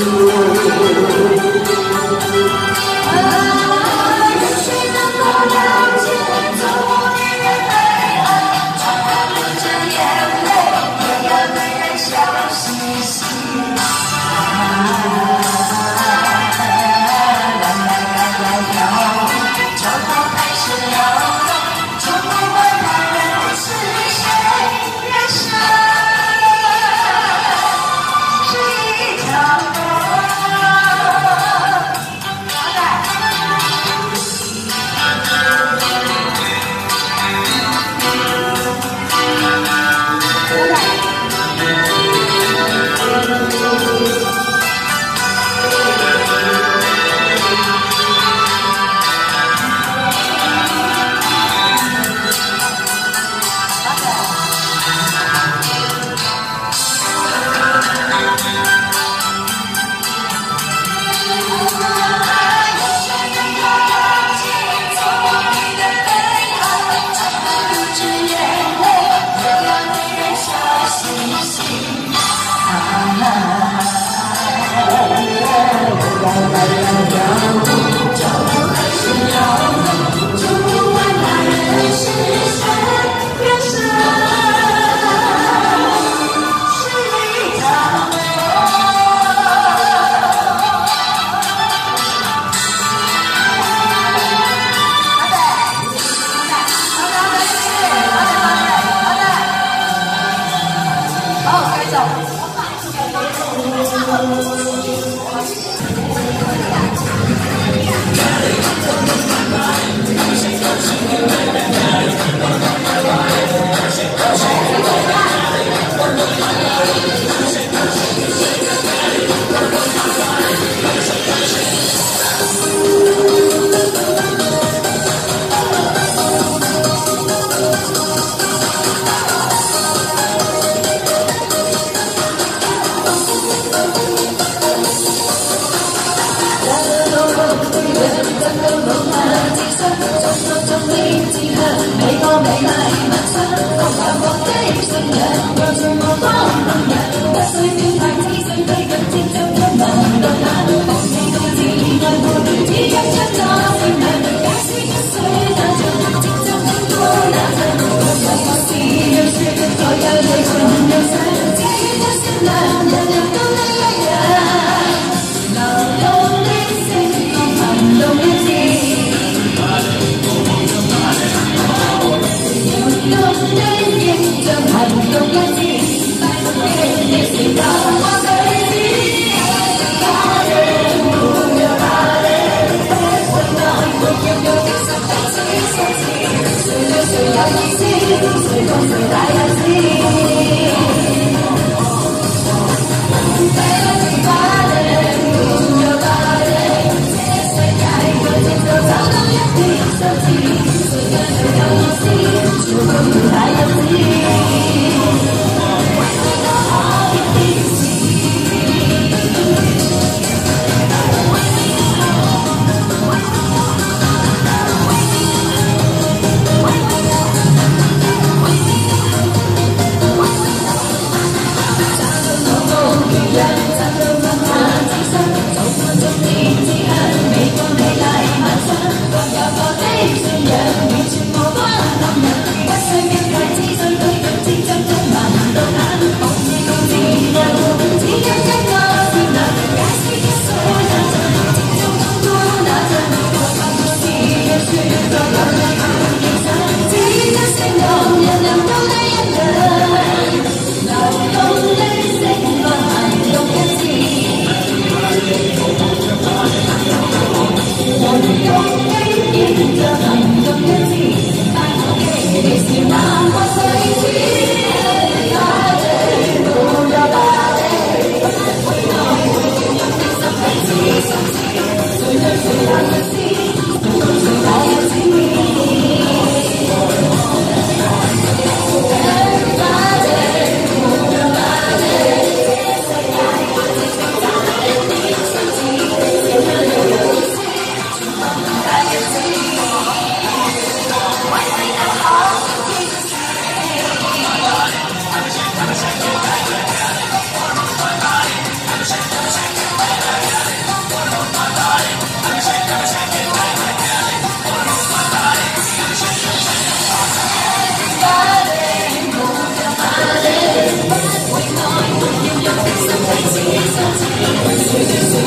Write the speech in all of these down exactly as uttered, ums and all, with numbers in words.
走。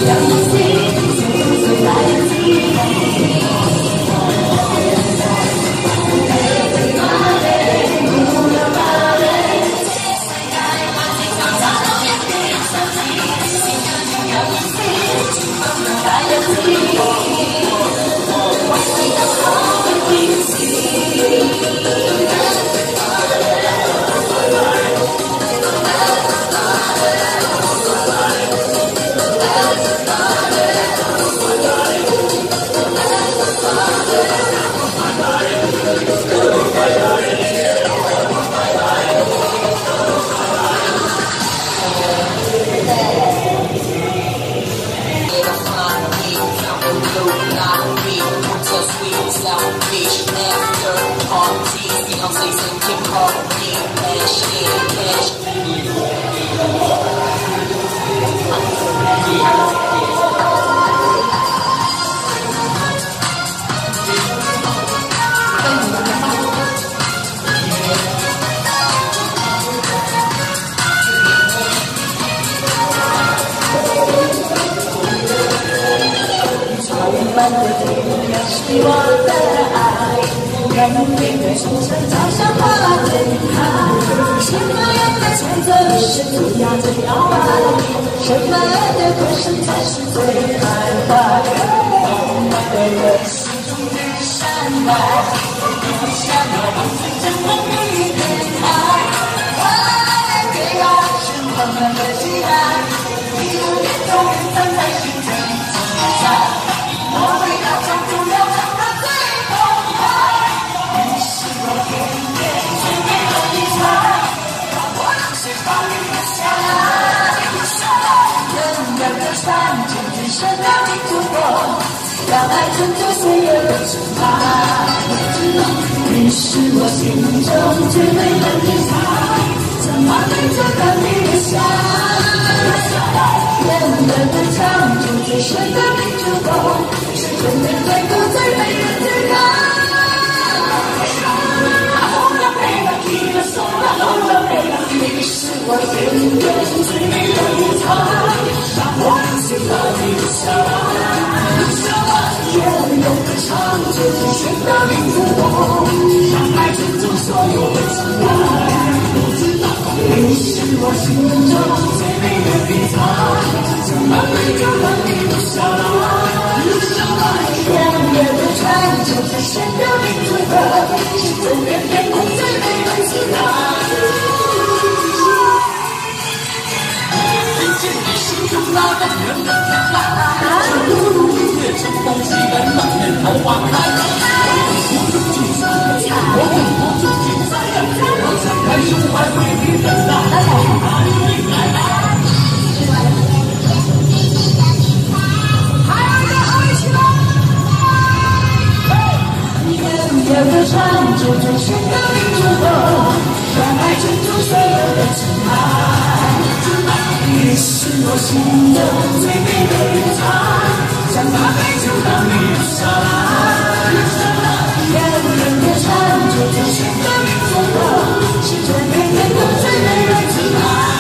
是我的爱，让每个清晨早上花最开。什么样的彩色是最呀最摇摆？什么的歌声才是最开怀？我们的人心中的山脉，不想要忘记这梦里的爱。我的最爱是我们的期待，一路沿着远方才是最精彩。我会要唱出要唱到最澎湃，你是我天边最美的一彩，让我让心放你留下来，留下来。人的歌唱着最深的民族风，让爱存住岁月的尘埃。你是我心中最美的一彩，将完美做到你留下来。人的歌唱着最深的民族风。最美最酷最美的自然，你是我心中最美的一彩，让我用心把你留下来，留下来。人人歌唱着最炫的民族风，让爱存住所有的尘埃。你是我心中最美的一彩，将完美就让你留下来，留下来。人人都唱着最炫的民族风，是最美天空最美的自然。听见你心中那动人的天籁，越成风起的满面桃花开。我不住精彩，我不住精彩，我敞开胸怀为你等待。来来来。人歌唱着最炫的民族风，让爱存住所有的尘埃。你是我心中最美的一彩，将它美就让你留下来，留下来。人歌唱着最炫的民族风，是最美天空最美的自然。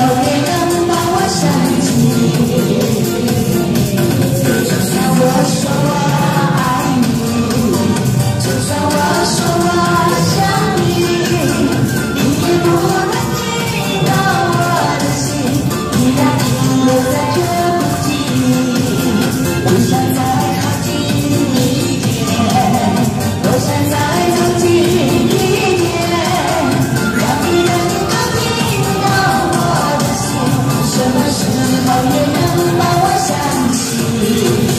也能把我想起。就算我说我爱你，就算我说我想你，你也不能听到我的心，依然停留在这不羁。我想再靠近一点，我想再走近一点，让你能够听到我的心，什么时候也能把我想起。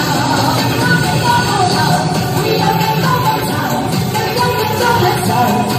Bye.